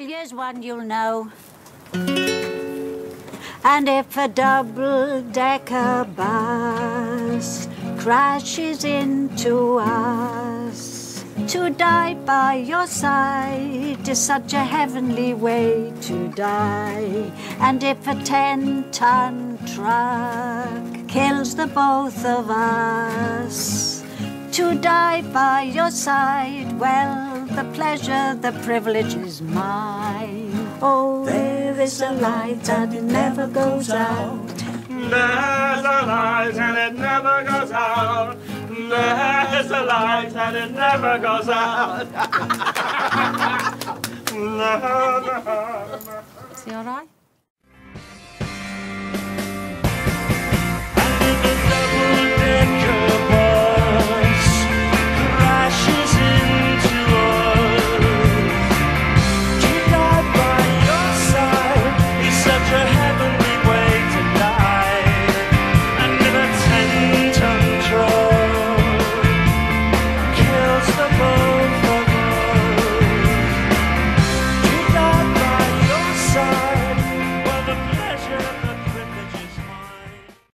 Well, here's one you'll know. And if a double-decker bus crashes into us, to die by your side is such a heavenly way to die. And if a 10-ton truck kills the both of us, to die by your side, well, the pleasure, the privilege is mine. Oh, there is a light and it never goes out. There's a light and it never goes out. There's a light and it never goes out. Is he all right?